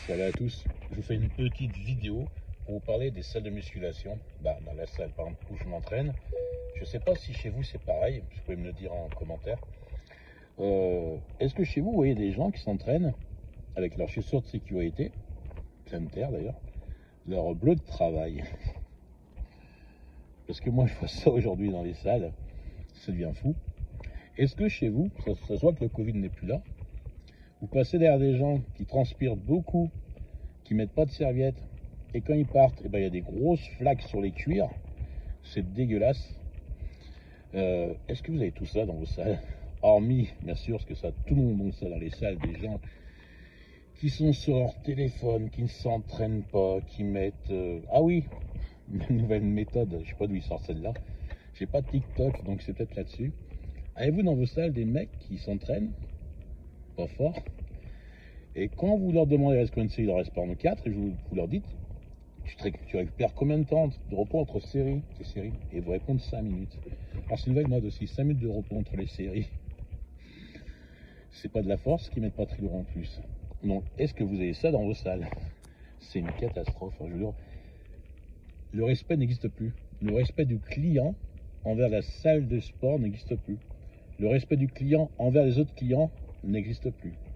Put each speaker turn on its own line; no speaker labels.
Salut à tous, je vous fais une petite vidéo pour vous parler des salles de musculation. Dans la salle par exemple où je m'entraîne, je sais pas si chez vous c'est pareil, vous pouvez me le dire en commentaire. Est-ce que chez vous, vous voyez des gens qui s'entraînent avec leurs chaussures de sécurité, pleine terre d'ailleurs, leur bleu de travail? Parce que moi je vois ça aujourd'hui dans les salles, ça devient fou. Est-ce que chez vous, ça se voit que le Covid n'est plus là, vous passez derrière des gens qui transpirent beaucoup, qui mettent pas de serviettes, et quand ils partent, il y a des grosses flaques sur les cuirs, c'est dégueulasse. Est-ce que vous avez tout ça dans vos salles? Hormis, bien sûr, parce que ça, tout le monde a ça dans les salles, des gens qui sont sur leur téléphone, qui ne s'entraînent pas, qui mettent... Ah oui, une nouvelle méthode, je sais pas d'où ils sortent celle-là. J'ai pas de TikTok, donc c'est peut-être là-dessus. Avez-vous dans vos salles des mecs qui s'entraînent pas fort, et quand vous leur demandez est-ce qu'il leur reste par 4, et vous leur dites tu récupères combien de temps de repos entre séries, et vous répondent 5 minutes. Alors c'est une nouvelle mode aussi, 5 minutes de repos entre les séries. C'est pas de la force, qui mettent pas très lourd en plus. Donc est-ce que vous avez ça dans vos salles? C'est une catastrophe. Je veux dire, le respect n'existe plus. Le respect du client envers la salle de sport n'existe plus. Le respect du client envers les autres clients n'existe plus.